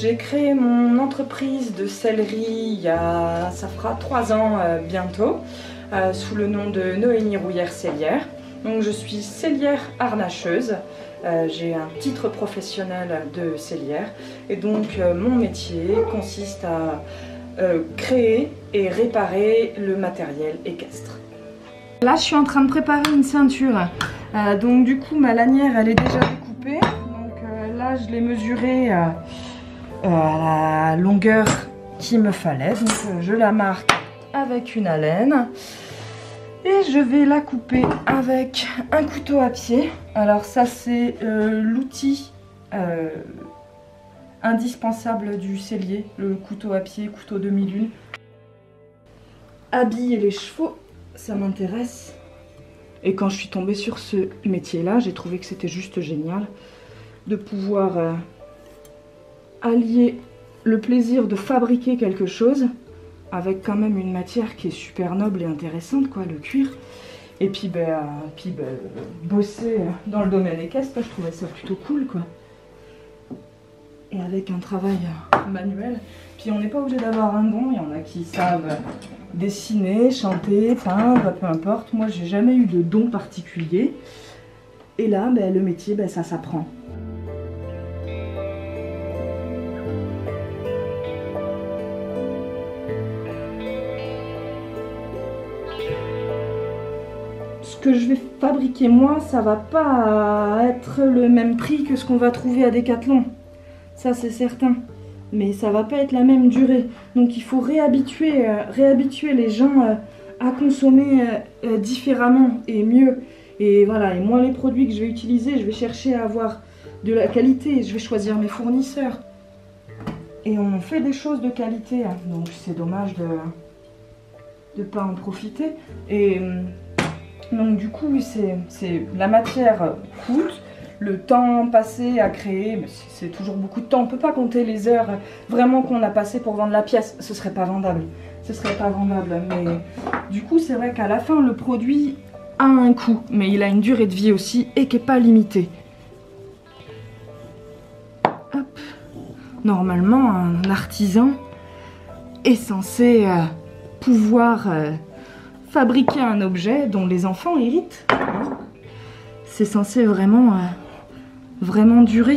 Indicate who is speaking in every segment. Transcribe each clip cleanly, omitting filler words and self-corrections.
Speaker 1: J'ai créé mon entreprise de sellerie ça fera 3 ans bientôt, sous le nom de Noémie Rouillère-Sellière. Donc je suis sellière harnacheuse, j'ai un titre professionnel de sellière et donc mon métier consiste à créer et réparer le matériel équestre. Là je suis en train de préparer une ceinture, donc du coup ma lanière elle est déjà découpée, donc là je l'ai mesurée à la longueur qu'il me fallait, donc je la marque avec une alène et je vais la couper avec un couteau à pied. Alors ça c'est l'outil indispensable du sellier, le couteau à pied, couteau demi-lune. Habiller les chevaux, ça m'intéresse. Et quand je suis tombée sur ce métier-là, j'ai trouvé que c'était juste génial de pouvoir allier le plaisir de fabriquer quelque chose avec quand même une matière qui est super noble et intéressante, quoi, le cuir. Et puis, bosser dans le domaine équestre, je trouvais ça plutôt cool, quoi. Et avec un travail manuel. Puis on n'est pas obligé d'avoir un don, il y en a qui savent dessiner, chanter, peindre, peu importe. Moi, j'ai jamais eu de don particulier. Et là, le métier, ça s'apprend. Ce que je vais fabriquer moi, ça va pas être le même prix que ce qu'on va trouver à Decathlon. Ça c'est certain. Mais ça va pas être la même durée. Donc il faut réhabituer les gens à consommer différemment et mieux. Et voilà, et moi les produits que je vais utiliser, je vais chercher à avoir de la qualité. Je vais choisir mes fournisseurs. Et on fait des choses de qualité. Donc c'est dommage de pas en profiter. Et donc du coup, c'est la matière coûte, le temps passé à créer, c'est toujours beaucoup de temps. On ne peut pas compter les heures vraiment qu'on a passé pour vendre la pièce, ce serait pas vendable. Ce serait pas vendable, mais du coup, c'est vrai qu'à la fin, le produit a un coût, mais il a une durée de vie aussi et qui n'est pas limitée. Hop. Normalement, un artisan est censé pouvoir fabriquer un objet dont les enfants héritent. C'est censé vraiment durer.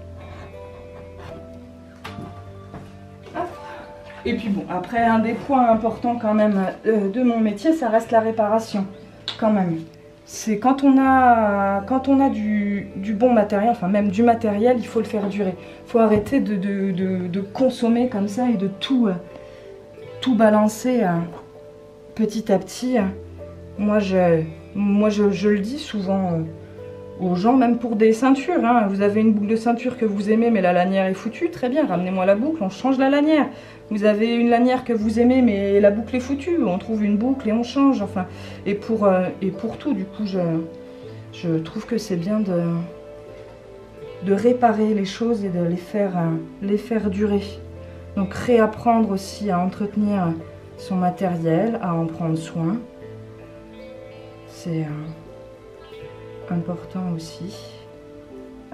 Speaker 1: Et puis bon, après un des points importants quand même de mon métier, ça reste la réparation. Quand même. C'est quand on a du bon matériel, enfin même du matériel, il faut le faire durer. Il faut arrêter de consommer comme ça et de tout balancer petit à petit. Moi je le dis souvent aux gens, même pour des ceintures. Vous avez une boucle de ceinture que vous aimez, mais la lanière est foutue, très bien, ramenez-moi la boucle, on change la lanière. Vous avez une lanière que vous aimez, mais la boucle est foutue, on trouve une boucle et on change. Enfin, et pour tout, du coup, je trouve que c'est bien de réparer les choses et de les faire durer. Donc réapprendre aussi à entretenir son matériel, à en prendre soin. C'est important aussi. Hop.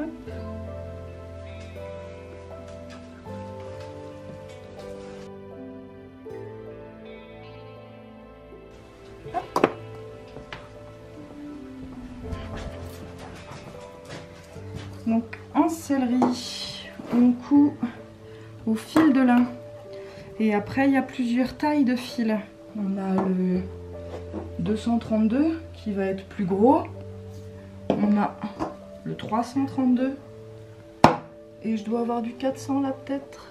Speaker 1: Hop. Donc en sellerie, on coud au fil de lin. Et après, il y a plusieurs tailles de fil. On a le 232 qui va être plus gros. On a le 332. Et je dois avoir du 400 là peut-être.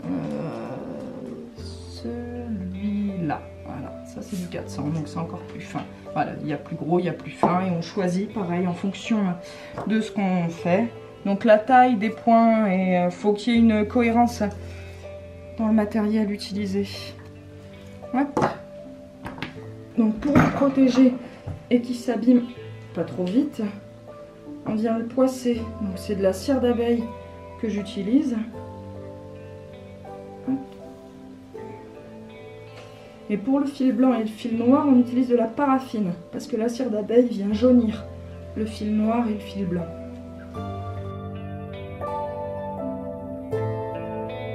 Speaker 1: Celui-là. Voilà, ça c'est du 400, donc c'est encore plus fin. Voilà, il y a plus gros, il y a plus fin. Et on choisit pareil en fonction de ce qu'on fait. Donc la taille des points, et faut qu'il y ait une cohérence dans le matériel utilisé. Hop. Donc pour le protéger et qu'il s'abîme pas trop vite, on vient le poisser. Donc c'est de la cire d'abeille que j'utilise. Et pour le fil blanc et le fil noir, on utilise de la paraffine parce que la cire d'abeille vient jaunir le fil noir et le fil blanc.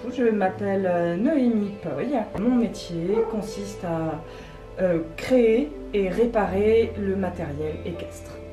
Speaker 1: coup, je m'appelle Noémie Poy. Mon métier consiste à créer et réparer le matériel équestre.